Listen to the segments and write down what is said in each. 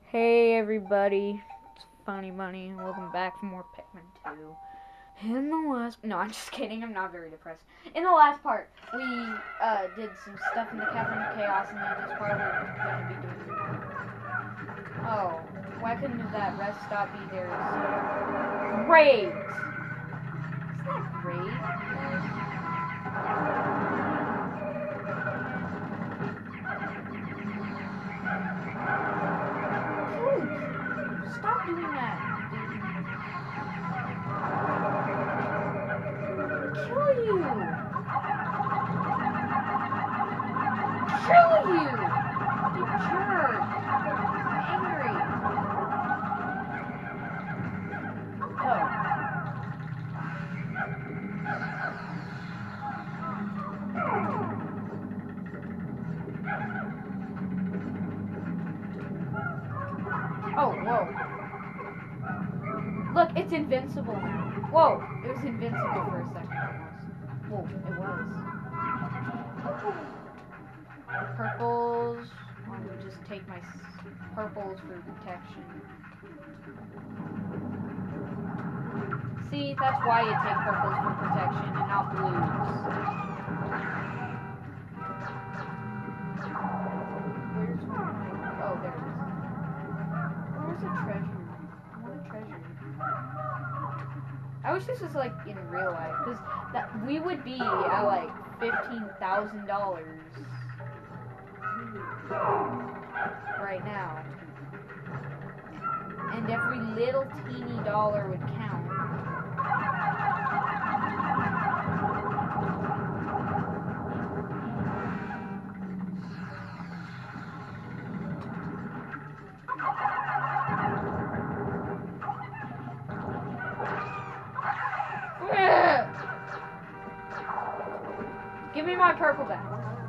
Hey everybody, it's Funny Money, and welcome back for more Pikmin 2. In the last, no, I'm just kidding, I'm not very depressed. In the last part, we did some stuff in the Cavern of Chaos, and then this part we're going to be doing. Oh, why couldn't that rest stop be there? Great! Isn't that great? Stop doing that, dude. Kill you! Kill you! You jerk! I'm angry. Oh. Oh, whoa. Look, it's invincible now. Whoa, it was invincible for a second almost. Whoa, it was. Purples. I'm gonna just take my purples for protection. See, that's why you take purples for protection and not blues. Where's my... Oh, there it is. Where's the treasure? I want a treasure. I wish this was like in real life, because that we would be at like $15,000 right now, and every little teeny dollar would count. Give me my purple back.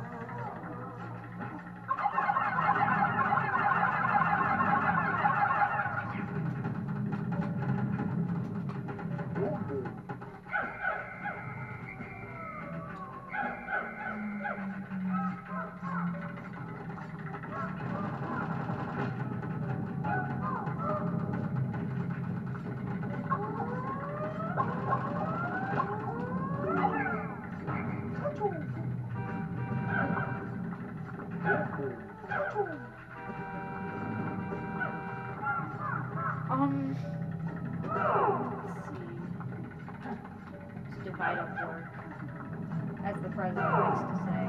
Let's see. Divide up work, as the president likes to say.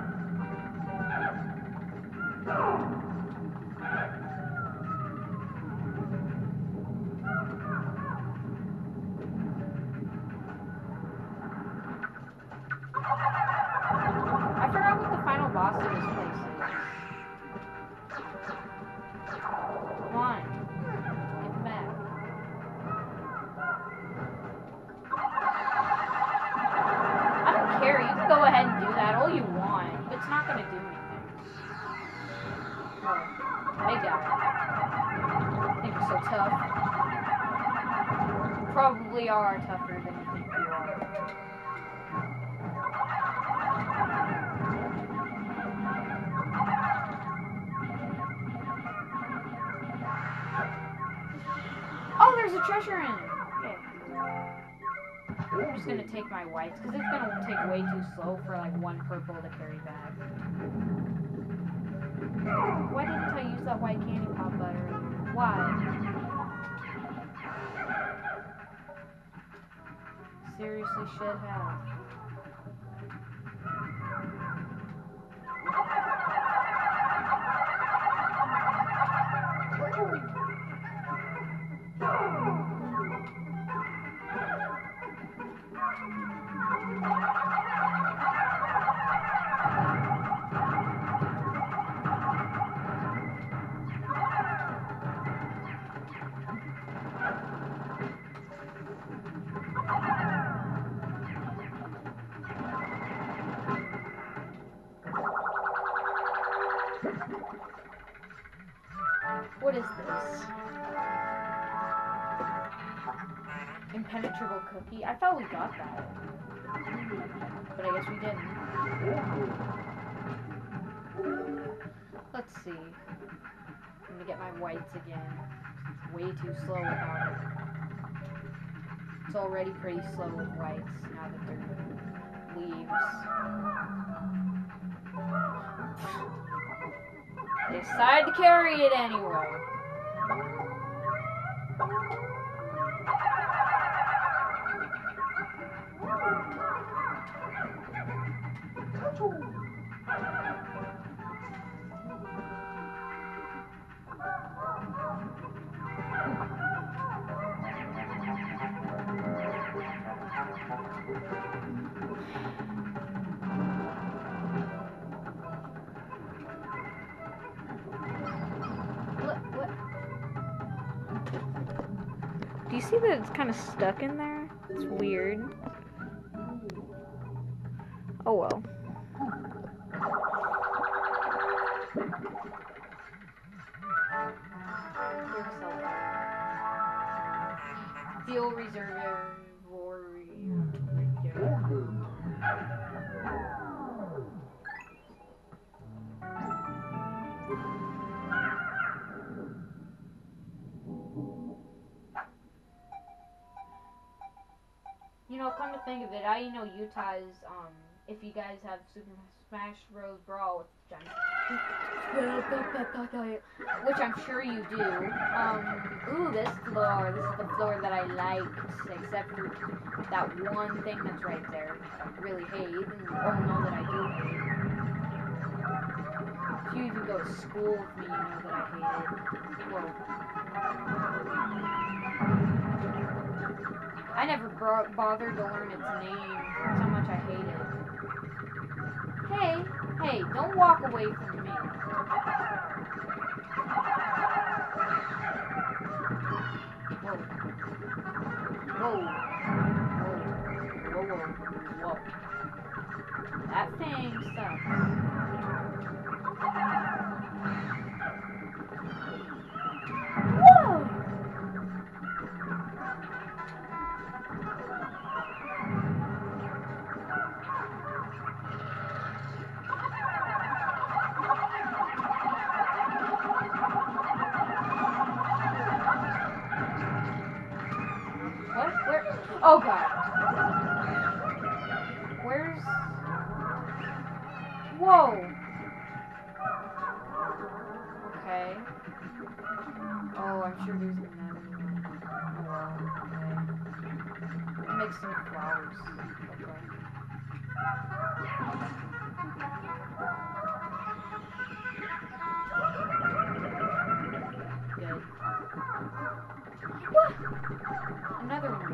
I forgot what the final boss of this place is. Come on. Get back. I don't care. You can go ahead and do that all you want. It's not going to do anything. Oh, they got it. I think you're so tough. You probably are tougher than you think you are. Oh, there's a treasure in it. Okay. I'm just gonna take my whites, because it's gonna take way too slow for like one purple to carry back. Why didn't I use that white candy pop butter? Why? Seriously should have. What is this? Impenetrable cookie? I thought we got that. But I guess we didn't. Let's see. I'm gonna get my whites again. It's way too slow without it. It's already pretty slow with whites now that they're leaves. They decided to carry it anyway. What? Do you see that it's kind of stuck in there? It's weird. Oh well. Fuel reservoir. You know, come to think of it, I know Utah's, if you guys have Super Smash Bros. Brawl, which I'm sure you do. Ooh, this is the floor that I liked, except for that one thing that's right there. I really hate, or know that I do hate. If you even go to school with me, you know that I hate it. Whoa. I never bothered to learn its name. That's how much I hate it. Hey, don't walk away from me. Whoa. That thing sucks. Whoa! What? Where? Oh god. Where's... Whoa. Okay. Oh, I'm sure there's another one. Oh, well, okay. I'll make some flowers. Okay. Good. What? Another one.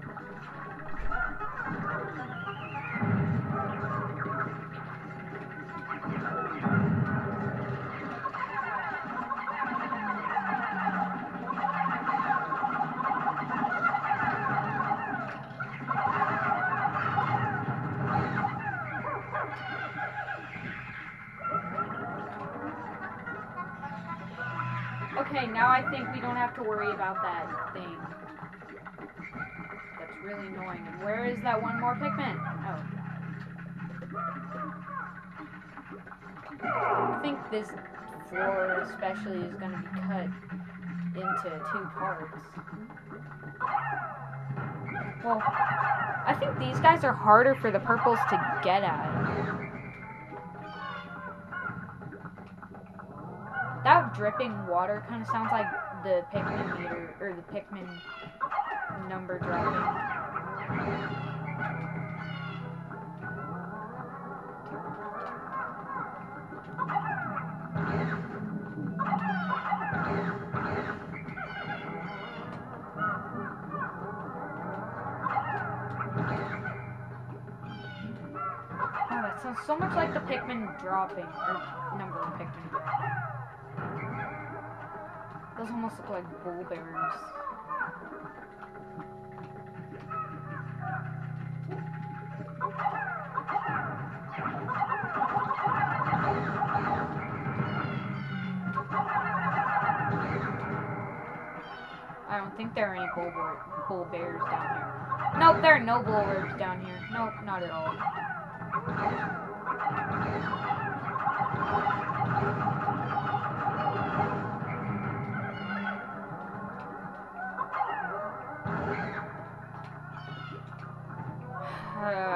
Okay, now I think we don't have to worry about that thing. That's really annoying. And where is that one more Pikmin? Oh. I think this floor especially is going to be cut into 2 parts. Well, I think these guys are harder for the purples to get at. That dripping water kind of sounds like the Pikmin meter, or the Pikmin number dropping. Oh, that sounds so much like the Pikmin dropping, or number of Pikmin dropping. Those almost look like bull bears. I don't think there are any bull bears down here. Nope, there are no bull bears down here. Nope, not at all.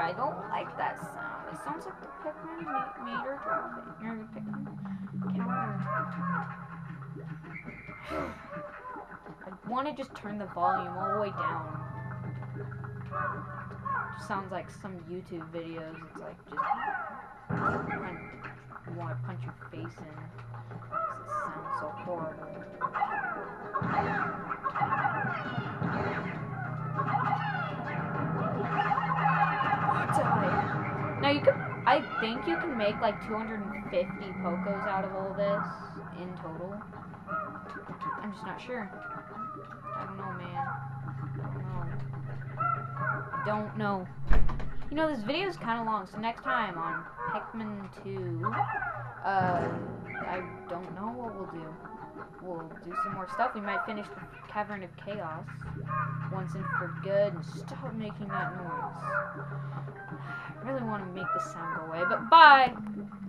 I don't like that sound. It sounds like the Pikmin meter dropping. Or the Pikmin counter. I want to just turn the volume all the way down. It sounds like some YouTube videos. It's like just you want to punch your face in. Because it sounds so horrible. Now you could, I think you can make like 250 Pokos out of all this in total. I'm just not sure. I don't know, man. I don't know. You know, this video is kind of long, so next time on Pikmin 2, I don't know what we'll do. We'll do some more stuff. We might finish the Cavern of Chaos once and for good and stop making that noise. I really want to make this sound go away, but bye!